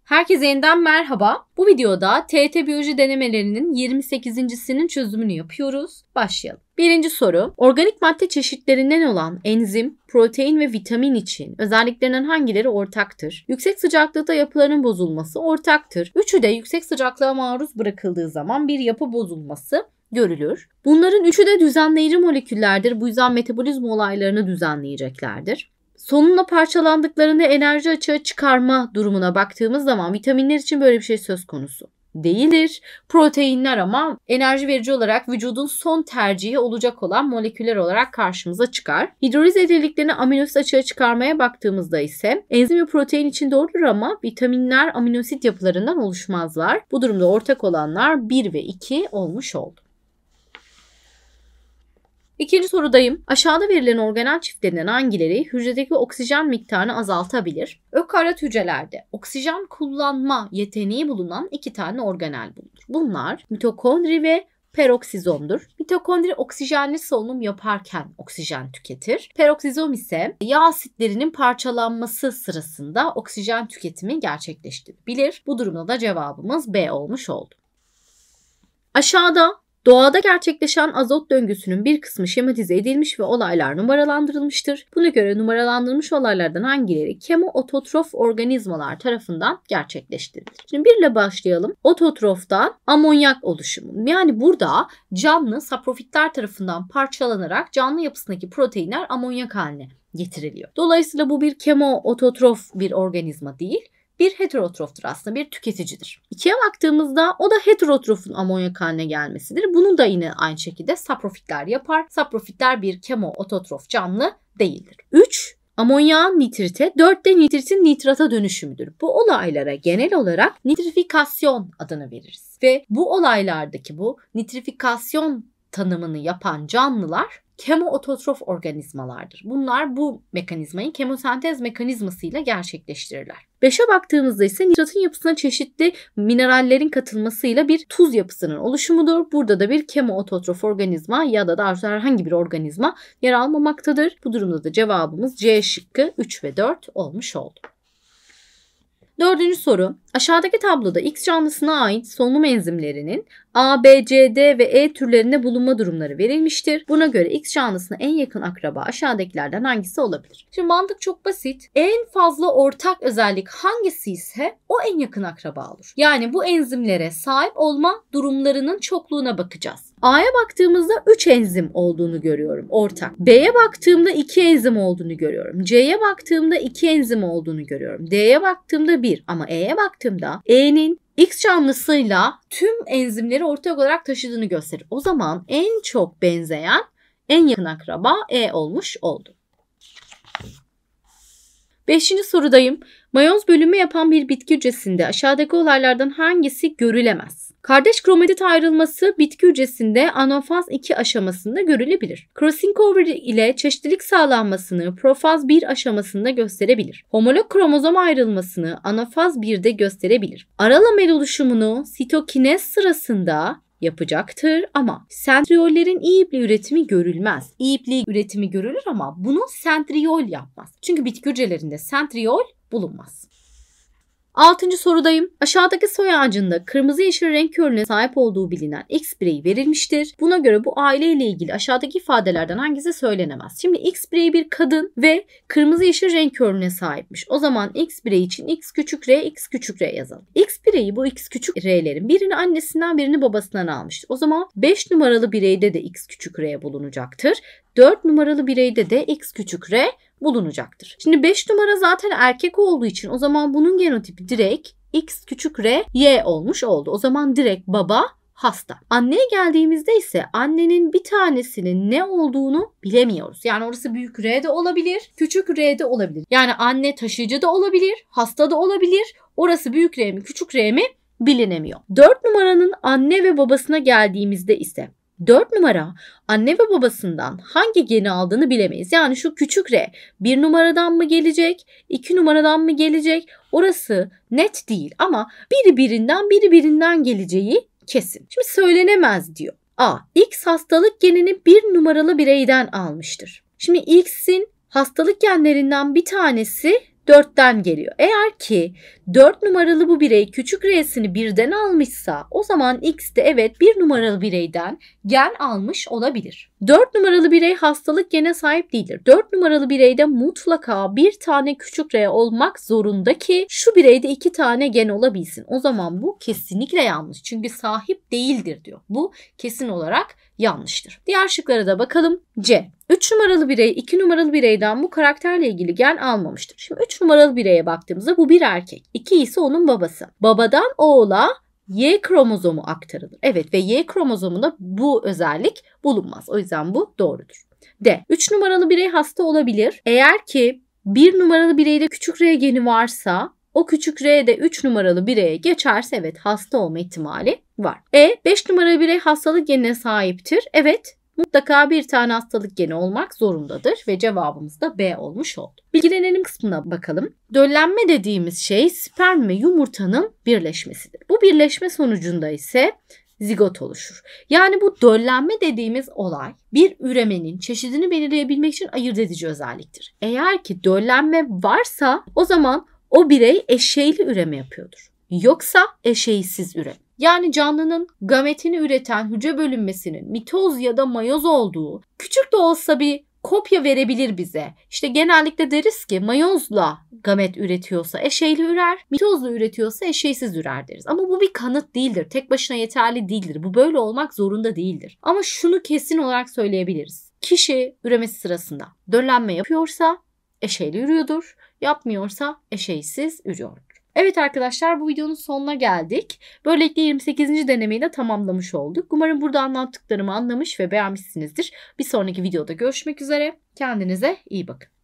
Herkese yeniden merhaba. Bu videoda TYT biyoloji denemelerinin 28.'sinin çözümünü yapıyoruz. Başlayalım. Birinci soru. Organik madde çeşitlerinden olan enzim, protein ve vitamin için özelliklerinden hangileri ortaktır? Yüksek sıcaklıkta yapıların bozulması ortaktır. Üçü de yüksek sıcaklığa maruz bırakıldığı zaman bir yapı bozulması görülür. Bunların üçü de düzenleyici moleküllerdir. Bu yüzden metabolizma olaylarını düzenleyeceklerdir. Sonunda parçalandıklarında enerji açığa çıkarma durumuna baktığımız zaman vitaminler için böyle bir şey söz konusu değildir. Proteinler ama enerji verici olarak vücudun son tercihi olacak olan moleküller olarak karşımıza çıkar. Hidroliz edildiklerini aminosit açığa çıkarmaya baktığımızda ise enzim ve protein için doğrudur ama vitaminler aminosit yapılarından oluşmazlar. Bu durumda ortak olanlar 1 ve 2 olmuş oldu. İkinci sorudayım. Aşağıda verilen organel çiftlerinden hangileri hücredeki oksijen miktarını azaltabilir? Ökaryot hücrelerde oksijen kullanma yeteneği bulunan 2 tane organel bulunur. Bunlar mitokondri ve peroksizomdur. Mitokondri oksijenli solunum yaparken oksijen tüketir. Peroksizom ise yağ asitlerinin parçalanması sırasında oksijen tüketimi gerçekleştirebilir. Bu durumda da cevabımız B olmuş oldu. Aşağıda doğada gerçekleşen azot döngüsünün bir kısmı şematize edilmiş ve olaylar numaralandırılmıştır. Buna göre numaralandırılmış olaylardan hangileri kemoototrof organizmalar tarafından gerçekleştirilir? Şimdi birle başlayalım. Ototroftan amonyak oluşumu. Yani burada canlı saprofitler tarafından parçalanarak canlı yapısındaki proteinler amonyak haline getiriliyor. Dolayısıyla bu bir kemoototrof bir organizma değil. Bir heterotroftur aslında, bir tüketicidir. 2'ye baktığımızda o da heterotrofun amonyak haline gelmesidir. Bunu da yine aynı şekilde saprofitler yapar. Saprofitler bir kemoototrof canlı değildir. 3. Amonyağın nitrite, 4 de nitritin nitrata dönüşümüdür. Bu olaylara genel olarak nitrifikasyon adını veririz. Ve bu olaylardaki bu nitrifikasyon tanımını yapan canlılar kemoototrof organizmalardır. Bunlar bu mekanizmayı kemosentez mekanizmasıyla gerçekleştirirler. 5'e baktığımızda ise nitratın yapısına çeşitli minerallerin katılmasıyla bir tuz yapısının oluşumudur. Burada da bir kemoototrof organizma ya da daha herhangi bir organizma yer almamaktadır. Bu durumda da cevabımız C şıkkı 3 ve 4 olmuş oldu. Dördüncü soru. Aşağıdaki tabloda X canlısına ait solunum enzimlerinin A, B, C, D ve E türlerinde bulunma durumları verilmiştir. Buna göre X canlısına en yakın akraba aşağıdakilerden hangisi olabilir? Şimdi mantık çok basit. En fazla ortak özellik hangisi ise o en yakın akraba olur. Yani bu enzimlere sahip olma durumlarının çokluğuna bakacağız. A'ya baktığımızda 3 enzim olduğunu görüyorum ortak. B'ye baktığımda 2 enzim olduğunu görüyorum. C'ye baktığımda 2 enzim olduğunu görüyorum. D'ye baktığımda 1 ama E'ye baktığımda E'nin X canlısıyla tüm enzimleri ortak olarak taşıdığını gösterir. O zaman en çok benzeyen en yakın akraba E olmuş oldu. 5. sorudayım. Mayoz bölünme yapan bir bitki hücresinde aşağıdaki olaylardan hangisi görülemez? Kardeş kromatit ayrılması bitki hücresinde anafaz 2 aşamasında görülebilir. Crossing over ile çeşitlilik sağlanmasını profaz 1 aşamasında gösterebilir. Homolog kromozom ayrılmasını anafaz 1'de gösterebilir. Ara lamel oluşumunu sitokinez sırasında yapacaktır ama sentriyollerin iyi ipliği üretimi görülmez. İyi ipliği üretimi görülür ama bunu sentriyol yapmaz. Çünkü bitki hücrelerinde sentriyol bulunmaz. 6. sorudayım. Aşağıdaki soy ağacında kırmızı yeşil renk körüne sahip olduğu bilinen X bireyi verilmiştir. Buna göre bu aile ile ilgili aşağıdaki ifadelerden hangisi söylenemez? Şimdi X bireyi bir kadın ve kırmızı yeşil renk körüne sahipmiş. O zaman X bireyi için X küçük R, X küçük R yazalım. X bireyi bu X küçük R'lerin birini annesinden birini babasından almıştır. O zaman 5 numaralı bireyde de X küçük R bulunacaktır. 4 numaralı bireyde de X küçük R bulunacaktır. Şimdi 5 numara zaten erkek olduğu için o zaman bunun genotipi direkt X küçük R Y olmuş oldu. O zaman direkt baba hasta. Anneye geldiğimizde ise annenin bir tanesinin ne olduğunu bilemiyoruz. Yani orası büyük R de olabilir, küçük R de olabilir. Yani anne taşıyıcı da olabilir, hasta da olabilir. Orası büyük R mi, küçük R mi bilinemiyor. 4 numaranın anne ve babasına geldiğimizde ise 4 numara anne ve babasından hangi geni aldığını bilemeyiz. Yani şu küçük R 1 numaradan mı gelecek, 2 numaradan mı gelecek? Orası net değil ama biri birinden geleceği kesin. Şimdi söylenemez diyor. A. X hastalık genini 1 numaralı bireyden almıştır. Şimdi X'in hastalık genlerinden bir tanesi 4'ten geliyor. Eğer ki 4 numaralı bu birey küçük r'sini birden almışsa o zaman x de evet 1 numaralı bireyden gen almış olabilir. 4 numaralı birey hastalık gene sahip değildir. 4 numaralı bireyde mutlaka bir tane küçük r olmak zorunda ki şu bireyde 2 tane gen olabilsin. O zaman bu kesinlikle yanlış. Çünkü sahip değildir diyor. Bu kesin olarak yanlıştır. Diğer şıklara da bakalım. C. 3 numaralı birey 2 numaralı bireyden bu karakterle ilgili gen almamıştır. Şimdi 3 numaralı bireye baktığımızda bu bir erkek. 2 ise onun babası. Babadan oğula Y kromozomu aktarılır. Evet ve Y kromozomunda bu özellik bulunmaz. O yüzden bu doğrudur. D. 3 numaralı birey hasta olabilir. Eğer ki 1 numaralı bireyde küçük R geni varsa o küçük R de 3 numaralı bireye geçerse evet hasta olma ihtimali var. 5 numaralı birey hastalık genine sahiptir. Evet. Mutlaka bir tane hastalık geni olmak zorundadır ve cevabımız da B olmuş oldu. Bilgilenelim kısmına bakalım. Döllenme dediğimiz şey sperm ve yumurtanın birleşmesidir. Bu birleşme sonucunda ise zigot oluşur. Yani bu döllenme dediğimiz olay bir üremenin çeşidini belirleyebilmek için ayırt edici özelliktir. Eğer ki döllenme varsa o zaman o birey eşeyli üreme yapıyordur. Yoksa eşeysiz üreme. Yani canlının gametini üreten hücre bölünmesinin mitoz ya da mayoz olduğu küçük de olsa bir kopya verebilir bize. İşte genellikle deriz ki mayozla gamet üretiyorsa eşeyli ürer, mitozla üretiyorsa eşeysiz ürer deriz. Ama bu bir kanıt değildir. Tek başına yeterli değildir. Bu böyle olmak zorunda değildir. Ama şunu kesin olarak söyleyebiliriz. Kişi üremesi sırasında döllenme yapıyorsa eşeyli ürüyordur, yapmıyorsa eşeysiz ürüyordur. Evet arkadaşlar bu videonun sonuna geldik. Böylelikle 28. denemeyi de tamamlamış olduk. Umarım burada anlattıklarımı anlamış ve beğenmişsinizdir. Bir sonraki videoda görüşmek üzere. Kendinize iyi bakın.